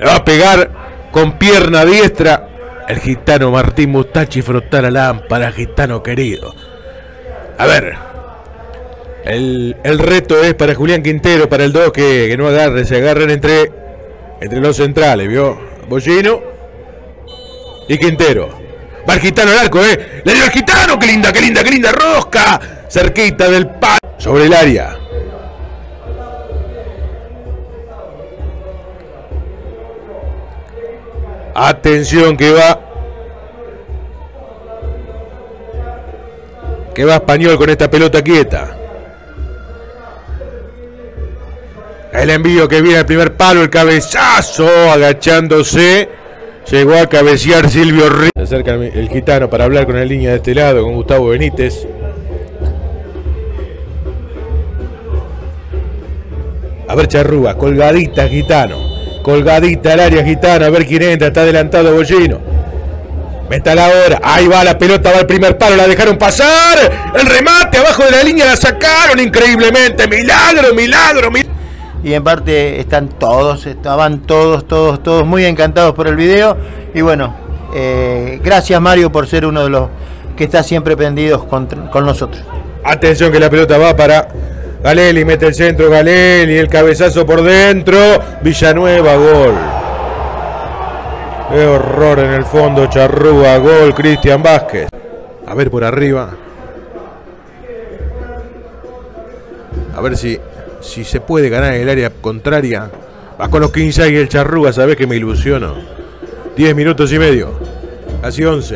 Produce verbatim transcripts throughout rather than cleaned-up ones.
Le va a pegar con pierna diestra el gitano Martín Mustacci. Frotar la lámpara, gitano querido. A ver, el, el reto es para Julián Quintero, para el dos, que, que no agarre, se agarren entre, entre los centrales, ¿vio? Bollino y Quintero. Va el gitano al arco, ¿eh? Le dio el gitano, qué linda, qué linda, qué linda rosca. Cerquita del palo, sobre el área. Atención que va. Que va Español con esta pelota quieta. El envío que viene al primer palo, el cabezazo, agachándose. Llegó a cabecear Silvio Ríos. Se acerca el, el gitano para hablar con la línea de este lado, con Gustavo Benítez. A ver Charrúa, colgadita gitano. Colgadita al área gitano, a ver quién entra, está adelantado Bollino. Meta la hora, ahí va la pelota, va al primer palo, la dejaron pasar. El remate abajo de la línea, la sacaron increíblemente. Milagro, milagro, milagro. Y en parte están todos, estaban todos, todos, todos muy encantados por el video. Y bueno, eh, gracias Mario por ser uno de los que está siempre prendidos con, con nosotros. Atención que la pelota va para Galeli, mete el centro Galeli, el cabezazo por dentro. Villanueva, gol. Qué horror en el fondo, Charrúa, gol, Cristian Vázquez. A ver por arriba. A ver si... Si se puede ganar en el área contraria. Va con los quince y el Charrúa, sabés que me ilusiono. diez minutos y medio. Casi once.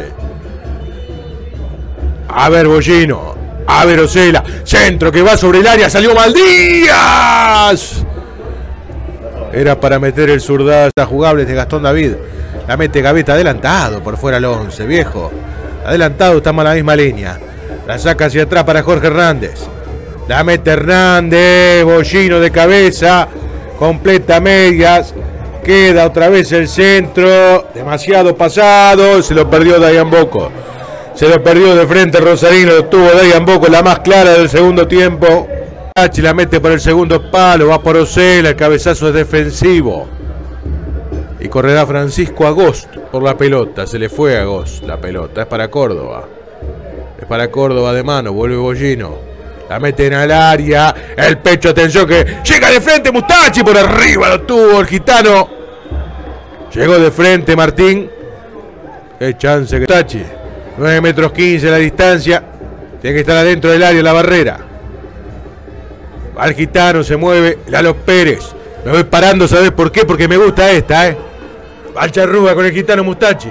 A ver Bollino. A ver Osela. Centro que va sobre el área. Salió Maldías. Era para meter el zurdazo jugable de Gastón David. La mete Gaveta adelantado por fuera al once, viejo. Adelantado, estamos en la misma línea. La saca hacia atrás para Jorge Hernández. La mete Hernández, Bollino de cabeza, completa medias, queda otra vez el centro, demasiado pasado, se lo perdió Dayan Bocco, se lo perdió de frente Rosarino, lo tuvo Dayan Bocco, la más clara del segundo tiempo. Hachi la mete por el segundo palo, va por Osela, el cabezazo es defensivo. Y correrá Francisco Agost por la pelota, se le fue a Agost la pelota, es para Córdoba, es para Córdoba de mano, vuelve Bollino. La meten al área, el pecho, atención que llega de frente Mustacci, por arriba lo tuvo el gitano. Llegó de frente Martín. Qué chance que Mustacci. nueve metros quince la distancia. Tiene que estar adentro del área la barrera. Va el gitano, se mueve Lalo Pérez. Me voy parando, ¿sabes por qué? Porque me gusta esta, ¿eh? Va el Charrúa con el gitano Mustacci.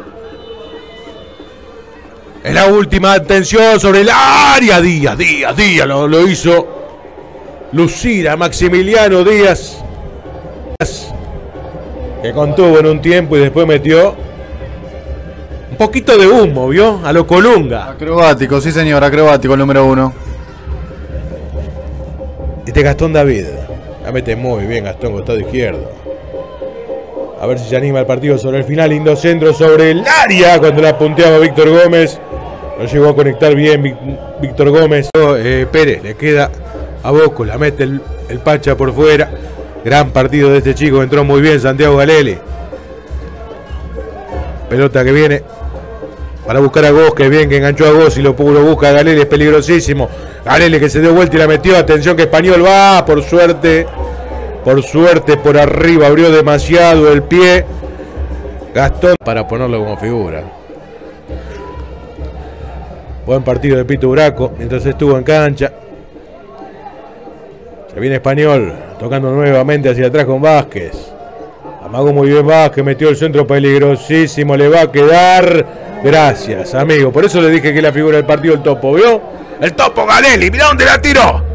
En la última, atención sobre el área. Díaz, Díaz, Díaz lo, lo hizo lucir a Maximiliano Díaz, que contuvo en un tiempo y después metió un poquito de humo, ¿vio? A lo Colunga. Acrobático, sí señor, acrobático el número uno. Este Gastón David. La mete muy bien Gastón, costado izquierdo. A ver si se anima el partido sobre el final. Lindo centro sobre el área cuando la punteaba Víctor Gómez. No llegó a conectar bien Víctor Gómez. Eh, Pérez le queda a Bocco. La mete el, el Pacha por fuera. Gran partido de este chico. Entró muy bien Santiago Galeli. Pelota que viene para buscar a Gos. Que bien que enganchó a Gos y lo, lo busca a Galeli. Es peligrosísimo. Galeli que se dio vuelta y la metió. Atención que Español va. Por suerte. Por suerte por arriba. Abrió demasiado el pie. Gastón para ponerlo como figura. Buen partido de Pito Braco mientras estuvo en cancha. Se viene Español, tocando nuevamente hacia atrás con Vázquez. Amagó muy bien Vázquez, metió el centro peligrosísimo, le va a quedar. Gracias, amigo. Por eso le dije que la figura del partido el Topo, ¿vio? El Topo Galeli, mirá dónde la tiró.